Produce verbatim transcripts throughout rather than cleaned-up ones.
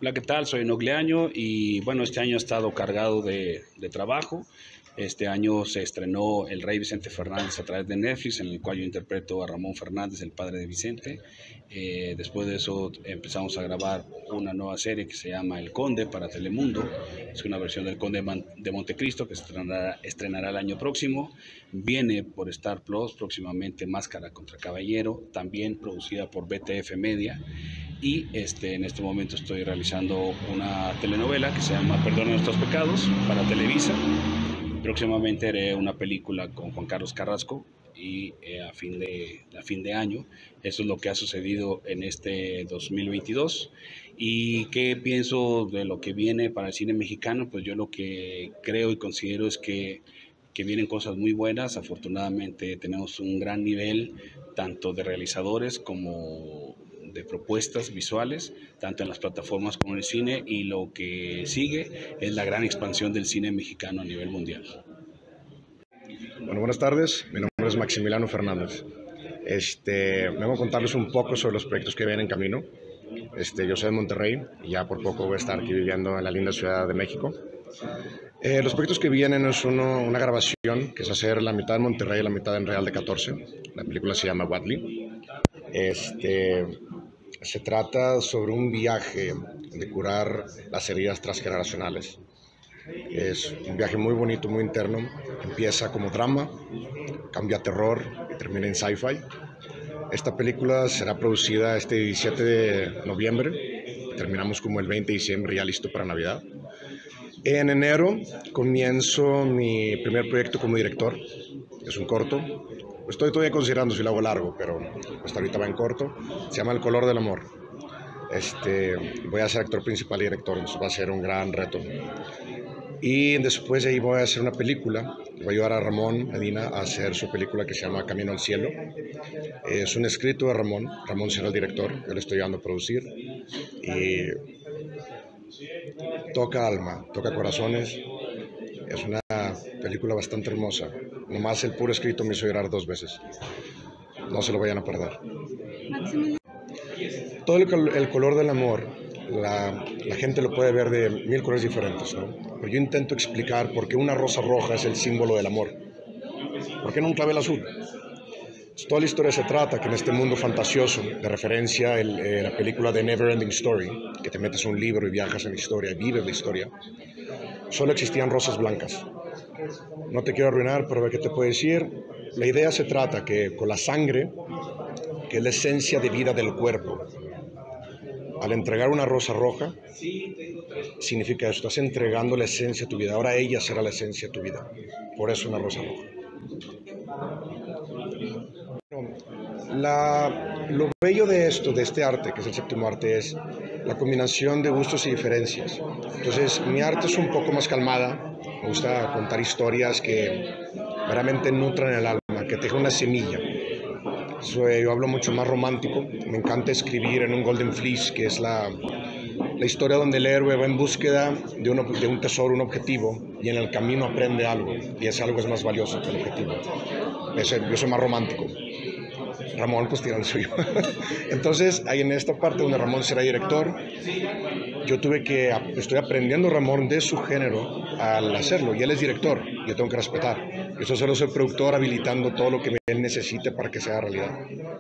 Hola, ¿qué tal? Soy Nogleaño y bueno, este año ha estado cargado de, de trabajo. Este año se estrenó El Rey Vicente Fernández a través de Netflix, en el cual yo interpreto a Ramón Fernández, el padre de Vicente. Eh, después de eso empezamos a grabar una nueva serie que se llama El Conde para Telemundo. Es una versión del Conde de Montecristo que se estrenará, estrenará el año próximo. Viene por Star Plus próximamente Máscara contra Caballero, también producida por B T F Media. Y este, en este momento estoy realizando una telenovela que se llama Perdona Nuestros Pecados para Televisa. Próximamente haré una película con Juan Carlos Carrasco y eh, a, fin de, a fin de año. Eso es lo que ha sucedido en este dos mil veintidós. ¿Y qué pienso de lo que viene para el cine mexicano? Pues yo lo que creo y considero es que, que vienen cosas muy buenas. Afortunadamente tenemos un gran nivel tanto de realizadores como de propuestas visuales, tanto en las plataformas como en el cine, y lo que sigue es la gran expansión del cine mexicano a nivel mundial. Bueno, buenas tardes, mi nombre es Maximiliano Fernández. Este, vengo a contarles un poco sobre los proyectos que vienen en camino. Este, yo soy de Monterrey y ya por poco voy a estar aquí viviendo en la linda Ciudad de México. Eh, los proyectos que vienen es uno, una grabación que es hacer la mitad en Monterrey y la mitad en Real de catorce. La película se llama Wadley. Este, se trata sobre un viaje de curar las heridas transgeneracionales. Es un viaje muy bonito, muy interno. Empieza como drama, cambia a terror y termina en sci-fi. Esta película será producida este diecisiete de noviembre. Terminamos como el veinte de diciembre, ya listo para Navidad. En enero comienzo mi primer proyecto como director. Es un corto. Estoy todavía considerando si lo hago largo, pero hasta ahorita va en corto. Se llama El Color del Amor. Este, voy a ser actor principal y director, entonces va a ser un gran reto. Y después de ahí voy a hacer una película. Voy a ayudar a Ramón Medina a hacer su película que se llama Camino al Cielo. Es un escrito de Ramón. Ramón será el director. Yo le estoy ayudando a producir. Y toca alma, toca corazones. Es una película bastante hermosa. Nomás el puro escrito me hizo llorar dos veces. No se lo vayan a perder. Todo el, el color del amor, la, la gente lo puede ver de mil colores diferentes, ¿no? Pero yo intento explicar por qué una rosa roja es el símbolo del amor. ¿Por qué no un clavel azul? Entonces, toda la historia se trata que en este mundo fantasioso, de referencia el, eh, la película de Never Ending Story, que te metes a un libro y viajas en la historia y vives la historia, solo existían rosas blancas. No te quiero arruinar, pero ¿qué te puedo decir? La idea se trata que con la sangre, que es la esencia de vida del cuerpo, al entregar una rosa roja, significa eso, estás entregando la esencia de tu vida. Ahora ella será la esencia de tu vida. Por eso una rosa roja. La, lo bello de esto, de este arte, que es el séptimo arte, es la combinación de gustos y diferencias. Entonces, mi arte es un poco más calmada. Me gusta contar historias que realmente nutran el alma, que te dejan una semilla. So, yo hablo mucho más romántico. Me encanta escribir en un Golden Fleece, que es la, la historia donde el héroe va en búsqueda de un, de un tesoro, un objetivo, y en el camino aprende algo, y ese algo es más valioso que el objetivo. Ese, yo soy más romántico. Ramón pues tira el suyo. Entonces, ahí en esta parte donde Ramón será director, yo tuve que, estoy aprendiendo Ramón de su género al hacerlo, y él es director, yo tengo que respetar. Yo solo soy productor habilitando todo lo que él necesite para que sea realidad.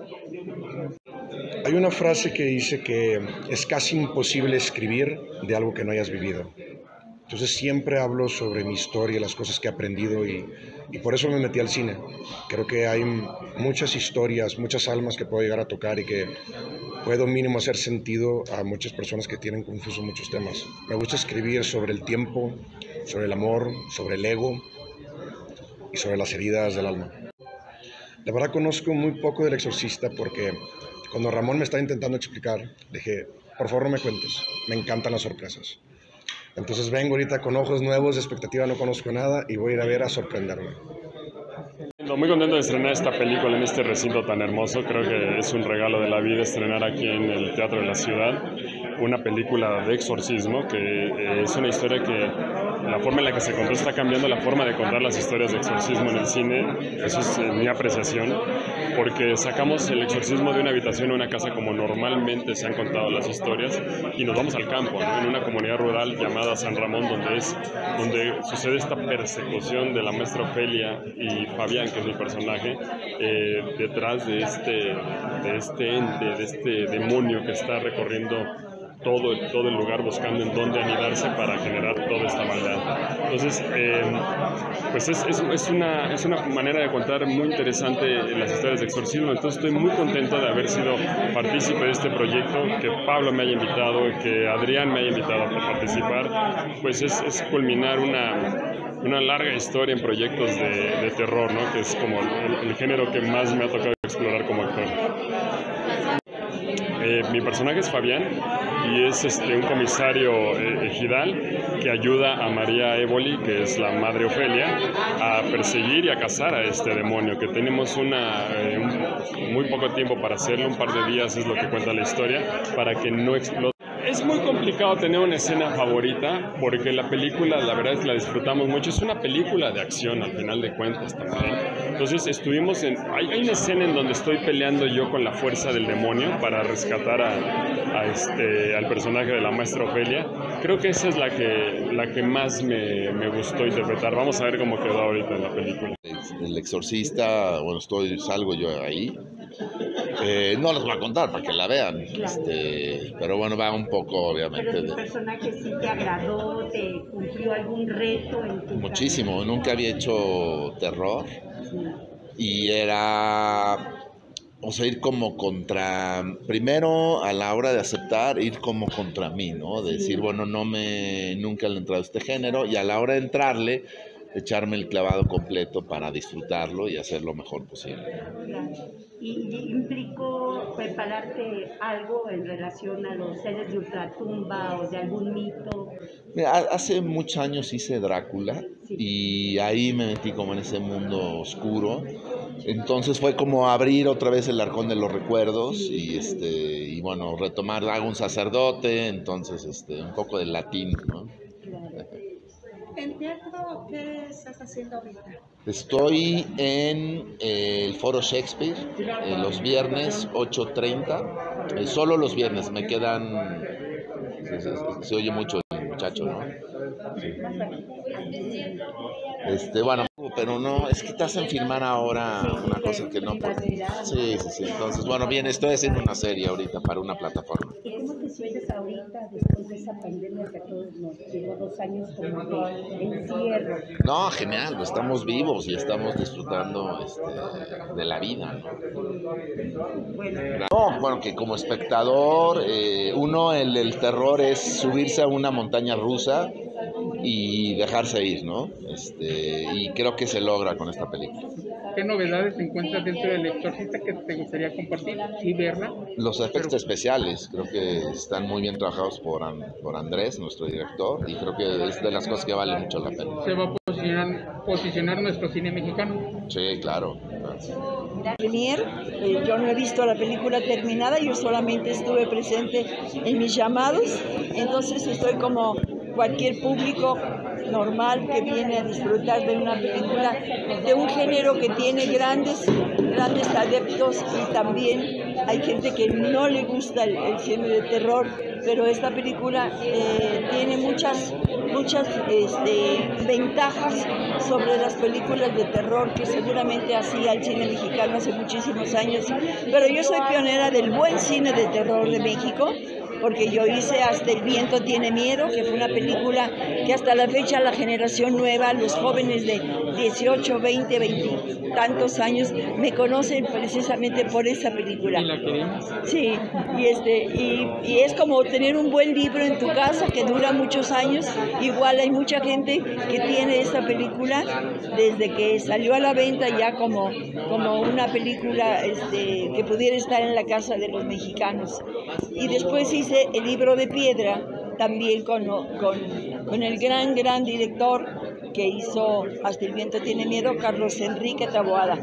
Hay una frase que dice que es casi imposible escribir de algo que no hayas vivido. Entonces siempre hablo sobre mi historia, las cosas que he aprendido y, y por eso me metí al cine. Creo que hay muchas historias, muchas almas que puedo llegar a tocar y que puedo mínimo hacer sentido a muchas personas que tienen confusos muchos temas. Me gusta escribir sobre el tiempo, sobre el amor, sobre el ego y sobre las heridas del alma. La verdad conozco muy poco del Exorcista porque cuando Ramón me estaba intentando explicar, dije, por favor no me cuentes, me encantan las sorpresas. Entonces vengo ahorita con ojos nuevos, de expectativa, no conozco nada y voy a ir a ver a sorprenderme. Muy contento de estrenar esta película en este recinto tan hermoso. Creo que es un regalo de la vida estrenar aquí en el Teatro de la Ciudad una película de exorcismo, que eh, es una historia que la forma en la que se contó está cambiando la forma de contar las historias de exorcismo en el cine. Eso es eh, mi apreciación. porque sacamos el exorcismo de una habitación a una casa como normalmente se han contado las historias y nos vamos al campo, ¿no? En una comunidad rural llamada San Ramón, donde, es, donde sucede esta persecución de la maestra Ofelia y Fabián, que es mi personaje, eh, detrás de este, de este ente, de este demonio que está recorriendo todo el, todo el lugar buscando en dónde anidarse para generar toda esta maldad. Entonces, eh, pues es, es, es, una, es una manera de contar muy interesante las historias de exorcismo. Entonces estoy muy contento de haber sido partícipe de este proyecto, que Pablo me haya invitado, que Adrián me haya invitado a participar. Pues es, es culminar una, una larga historia en proyectos de, de terror, ¿no? Que es como el, el género que más me ha tocado explorar como actor. Eh, mi personaje es Fabián y es este, un comisario eh, ejidal que ayuda a María Éboli, que es la madre Ofelia, a perseguir y a cazar a este demonio, que tenemos una, eh, un, muy poco tiempo para hacerlo, un par de días es lo que cuenta la historia, para que no explote. Es muy complicado tener una escena favorita porque la película, la verdad es que la disfrutamos mucho. Es una película de acción al final de cuentas también. Entonces estuvimos en... Hay, hay una escena en donde estoy peleando yo con la fuerza del demonio para rescatar a, a este, al personaje de la maestra Ofelia. Creo que esa es la que, la que más me, me gustó interpretar. Vamos a ver cómo quedó ahorita en la película. El exorcista, bueno, estoy, salgo yo ahí. Eh, no les voy a contar para que la vean, este, pero bueno, va un poco obviamente. Pero tu personaje sí te agradó, te cumplió algún reto en tu Muchísimo, carrera. Nunca había hecho terror sí. Y era, o sea, ir como contra, primero a la hora de aceptar, ir como contra mí, ¿no? De decir, sí. bueno, no me, nunca le he entrado a este género, y a la hora de entrarle, echarme el clavado completo para disfrutarlo y hacer lo mejor posible. Claro. ¿Y implicó prepararte algo en relación a los seres de ultratumba o de algún mito? Mira, hace muchos años hice Drácula sí. Y ahí me metí como en ese mundo oscuro. Entonces fue como abrir otra vez el arcón de los recuerdos sí. y este y bueno, retomar, hago un sacerdote, entonces este un poco de latín, ¿no? Claro. ¿En teatro qué estás haciendo ahorita? Estoy en eh, el Foro Shakespeare eh, los viernes ocho treinta, eh, solo los viernes, me quedan, se, se, se oye mucho el muchacho, ¿no? Sí. Este, bueno, pero no, es que te hacen filmar ahora una cosa que no puedo. Sí, sí, sí, entonces, bueno, bien, estoy haciendo una serie ahorita para una plataforma. ¿Y cómo te sientes ahorita después de esa pandemia que a todos nos llevó dos años como de encierro? No, genial, estamos vivos y estamos disfrutando este, de la vida, ¿no? Bueno, no, bueno, que como espectador, eh, uno, el, el terror es subirse a una montaña rusa y dejarse ir, ¿no? Este, y creo que se logra con esta película. ¿Qué novedades encuentras dentro del exorcista que te gustaría compartir y verla? Los efectos Pero... especiales, creo que están muy bien trabajados por, por Andrés, nuestro director, y creo que es de las cosas que vale mucho la pena. ¿Se va a posicionar, posicionar nuestro cine mexicano? Sí, claro. claro. Premier, eh, yo no he visto la película terminada, yo solamente estuve presente en mis llamados, entonces estoy como cualquier público normal que viene a disfrutar de una película de un género que tiene grandes, grandes adeptos, y también hay gente que no le gusta el, el cine de terror, pero esta película eh, tiene muchas, muchas este, ventajas sobre las películas de terror que seguramente hacía el cine mexicano hace muchísimos años, pero yo soy pionera del buen cine de terror de México, porque yo hice Hasta el viento tiene miedo, que fue una película que hasta la fecha la generación nueva, los jóvenes de dieciocho, veinte, veinte tantos años, me conocen precisamente por esa película. ¿Y la queremos? Sí, y, este, y, y es como tener un buen libro en tu casa que dura muchos años. Igual hay mucha gente que tiene esta película desde que salió a la venta ya como, como una película este, que pudiera estar en la casa de los mexicanos. Y después hice El libro de piedra, también con, con, con el gran, gran director que hizo Hasta el viento tiene miedo, Carlos Enrique Taboada.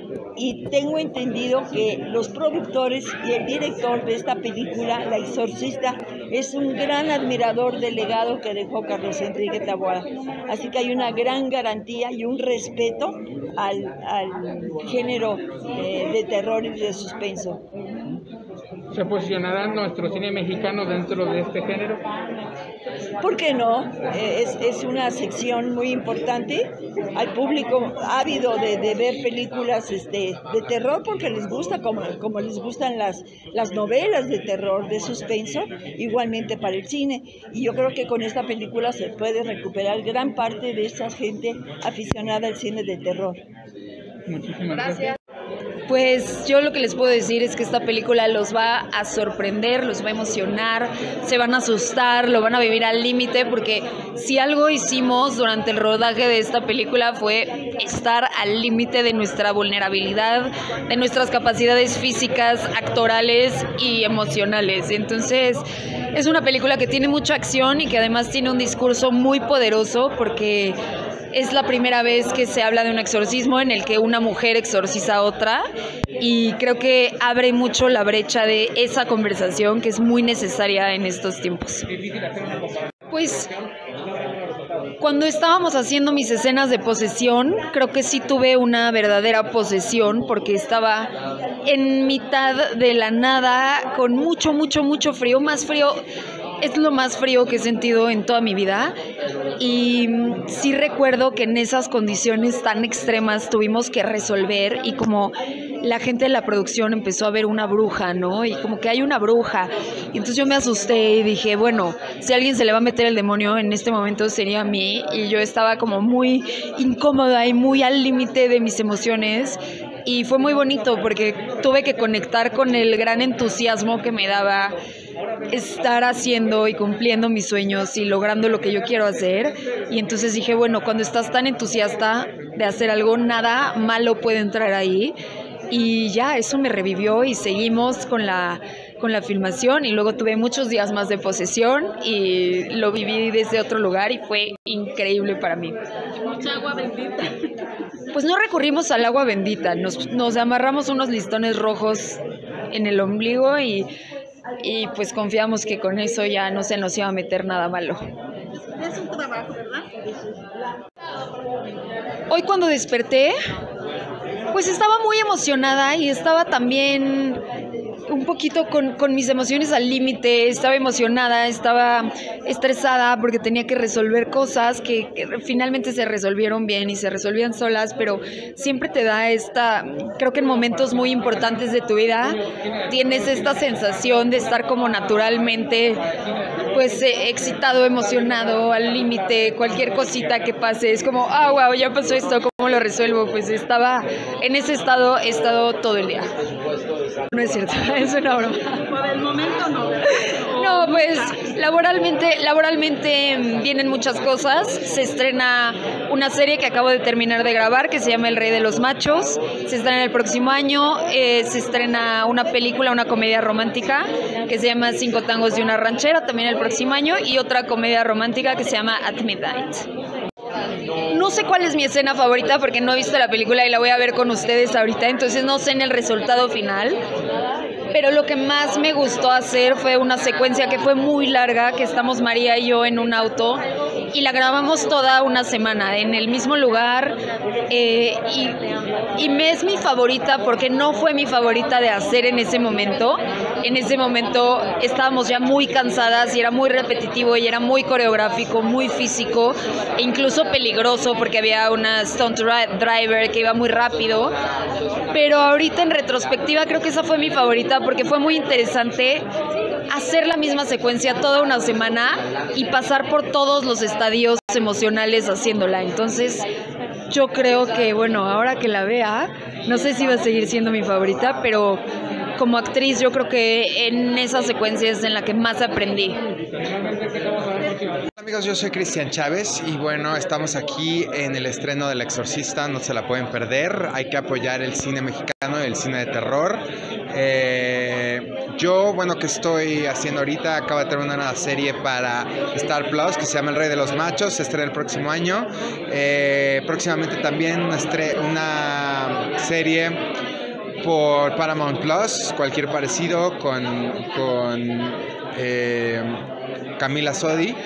Y tengo entendido que los productores y el director de esta película, La Exorcista, es un gran admirador del legado que dejó Carlos Enrique Taboada. Así que hay una gran garantía y un respeto al, al género eh, de terror y de suspenso. ¿Se posicionará nuestro cine mexicano dentro de este género? ¿Por qué no? Eh, es, es una sección muy importante. Hay público ávido de, de ver películas este, de terror porque les gusta, como, como les gustan las, las novelas de terror, de suspenso, igualmente para el cine. Y yo creo que con esta película se puede recuperar gran parte de esa gente aficionada al cine de terror. Muchísimas gracias. Pues yo lo que les puedo decir es que esta película los va a sorprender, los va a emocionar, se van a asustar, lo van a vivir al límite, porque si algo hicimos durante el rodaje de esta película fue estar al límite de nuestra vulnerabilidad, de nuestras capacidades físicas, actorales y emocionales. Entonces es una película que tiene mucha acción y que además tiene un discurso muy poderoso, porque es la primera vez que se habla de un exorcismo en el que una mujer exorciza a otra, y creo que abre mucho la brecha de esa conversación que es muy necesaria en estos tiempos. Pues cuando estábamos haciendo mis escenas de posesión, creo que sí tuve una verdadera posesión, porque estaba en mitad de la nada con mucho, mucho, mucho frío, más frío. Es lo más frío que he sentido en toda mi vida, y sí recuerdo que en esas condiciones tan extremas tuvimos que resolver, y como la gente de la producción empezó a ver una bruja, ¿no? Y como que hay una bruja, y entonces yo me asusté y dije, bueno, si a alguien se le va a meter el demonio en este momento sería a mí, y yo estaba como muy incómoda y muy al límite de mis emociones. Y fue muy bonito porque tuve que conectar con el gran entusiasmo que me daba estar haciendo y cumpliendo mis sueños y logrando lo que yo quiero hacer. Y entonces dije, bueno, cuando estás tan entusiasta de hacer algo, nada malo puede entrar ahí. Y ya, eso me revivió y seguimos con la, con la filmación, y luego tuve muchos días más de posesión y lo viví desde otro lugar y fue increíble para mí. Mucha agua bendita. Pues no recurrimos al agua bendita, nos, nos amarramos unos listones rojos en el ombligo y, y pues confiamos que con eso ya no se nos iba a meter nada malo. Es un trabajo, ¿verdad? Hoy cuando desperté, pues estaba muy emocionada y estaba también un poquito con, con mis emociones al límite. Estaba emocionada, estaba estresada porque tenía que resolver cosas que, que finalmente se resolvieron bien y se resolvían solas, pero siempre te da esta, creo que en momentos muy importantes de tu vida tienes esta sensación de estar como naturalmente pues eh, excitado, emocionado, al límite. Cualquier cosita que pase es como, ah, wow, ya pasó esto, ¿cómo lo resuelvo? Pues estaba en ese estado, he estado todo el día. No es cierto, es una broma. Por el momento no. No, pues laboralmente, laboralmente vienen muchas cosas. Se estrena una serie que acabo de terminar de grabar que se llama El Rey de los Machos. Se estrena el próximo año. Eh, se estrena una película, una comedia romántica que se llama Cinco Tangos y una Ranchera, también el próximo año, y otra comedia romántica que se llama At Midnight. No sé cuál es mi escena favorita porque no he visto la película y la voy a ver con ustedes ahorita, entonces no sé en el resultado final. Pero lo que más me gustó hacer fue una secuencia que fue muy larga, que estamos María y yo en un auto y la grabamos toda una semana en el mismo lugar, eh, y, y me es mi favorita porque no fue mi favorita de hacer en ese momento. En ese momento estábamos ya muy cansadas y era muy repetitivo y era muy coreográfico, muy físico e incluso peligroso porque había una stunt driver que iba muy rápido. Pero ahorita en retrospectiva creo que esa fue mi favorita porque fue muy interesante hacer la misma secuencia toda una semana y pasar por todos los estadios emocionales haciéndola. Entonces yo creo que, bueno, ahora que la vea, no sé si va a seguir siendo mi favorita, pero como actriz yo creo que en esa secuencia es en la que más aprendí. Hola amigos, yo soy Cristian Chávez y bueno, estamos aquí en el estreno del Exorcista, no se la pueden perder, hay que apoyar el cine mexicano y el cine de terror. Eh, yo, bueno, que estoy haciendo ahorita, acabo de terminar una serie para Star Plus que se llama El Rey de los Machos, se estrena el próximo año. Eh, próximamente también una, una serie por Paramount Plus, cualquier parecido con, con eh, Camila Sodi.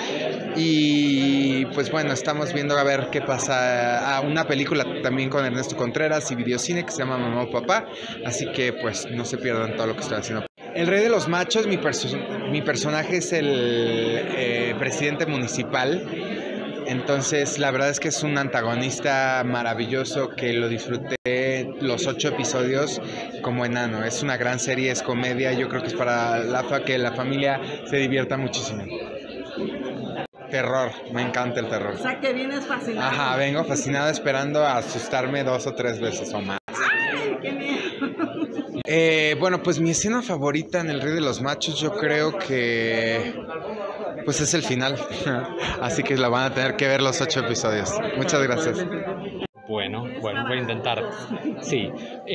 Y pues bueno, estamos viendo a ver qué pasa. A una película también con Ernesto Contreras y Videocine que se llama Mamá o Papá. Así que pues no se pierdan todo lo que estoy haciendo. El Rey de los Machos, mi, perso mi personaje es el eh, presidente municipal. Entonces la verdad es que es un antagonista maravilloso que lo disfruté los ocho episodios como enano. Es una gran serie, es comedia, yo creo que es para la fa que la familia se divierta muchísimo. Terror, me encanta el terror. O sea que vienes fascinado. Ajá, vengo fascinado esperando a asustarme dos o tres veces o más. ¡Ay, qué miedo! Eh, bueno, pues mi escena favorita en El Rey de los Machos yo creo que pues es el final. Así que la van a tener que ver los ocho episodios. Muchas gracias. Bueno, bueno, voy a intentar. Sí.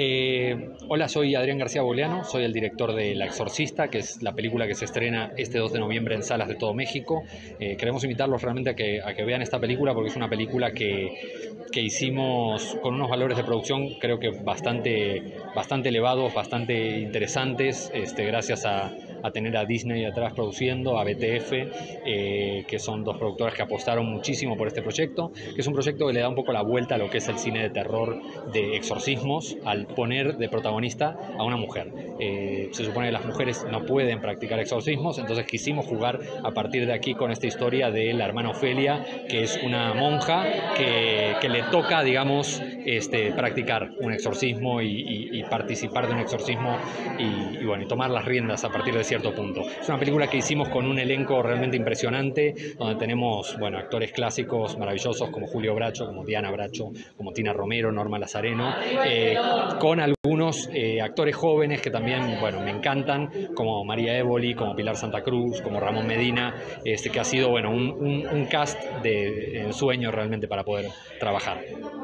Eh, hola, soy Adrián García Boleano, soy el director de La Exorcista, que es la película que se estrena este dos de noviembre en salas de todo México. Eh, queremos invitarlos realmente a que, a que vean esta película porque es una película que, que hicimos con unos valores de producción creo que bastante, bastante elevados, bastante interesantes, este, gracias a, a tener a Disney atrás produciendo, a B T F, eh, que son dos productoras que apostaron muchísimo por este proyecto, que es un proyecto que le da un poco la vuelta a lo que es el cine de terror de exorcismos al poner de protagonista a una mujer. Eh, se supone que las mujeres no pueden practicar exorcismos, entonces quisimos jugar a partir de aquí con esta historia de la hermana Ofelia, que es una monja que, que le toca, digamos, este, practicar un exorcismo y, y, y participar de un exorcismo y, y, bueno, y tomar las riendas a partir de cierto punto. Es una película que hicimos con un elenco realmente impresionante, donde tenemos, bueno, actores clásicos maravillosos como Julio Bracho, como Diana Bracho, como Tina Romero, Norma Lazareno, eh, con algunos eh, actores jóvenes que también, bueno, me encantan, como María Évoli, como Pilar Santa Cruz, como Ramón Medina, este, que ha sido, bueno, un, un, un cast de ensueño realmente para poder trabajar.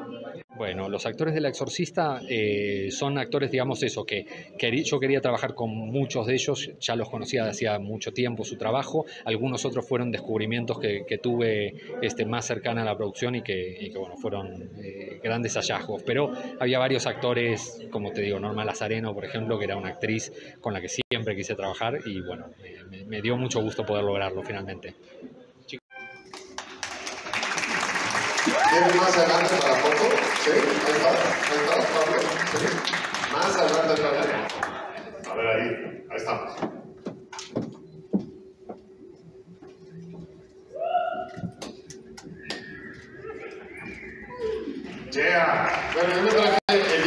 Bueno, los actores de La Exorcista eh, son actores, digamos eso, que, que yo quería trabajar con muchos de ellos, ya los conocía de hacía mucho tiempo su trabajo, algunos otros fueron descubrimientos que, que tuve este, más cercana a la producción y que, y que bueno, fueron eh, grandes hallazgos, pero había varios actores, como te digo, Norma Lazareno, por ejemplo, que era una actriz con la que siempre quise trabajar y bueno, me, me dio mucho gusto poder lograrlo finalmente. ¿Quieres más adelante para la foto? ¿Sí? Ahí está, ahí está, Pablo. ¿Sí? Más adelante también. A ver ahí, ahí estamos. Yeah. Bueno, yo me traje